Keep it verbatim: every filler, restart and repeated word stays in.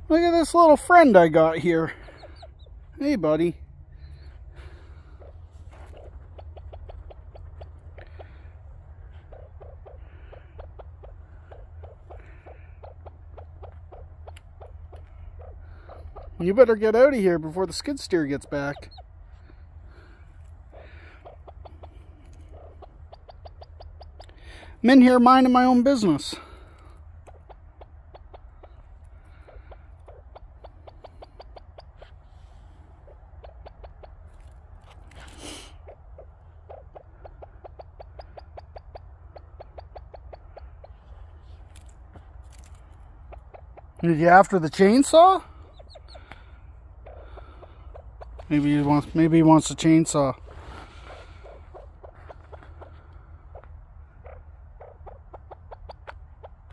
Look at this little friend I got here. Hey, buddy. You better get out of here before the skid steer gets back. I'm in here minding my own business. Are you after the chainsaw? Maybe he wants maybe he wants a chainsaw.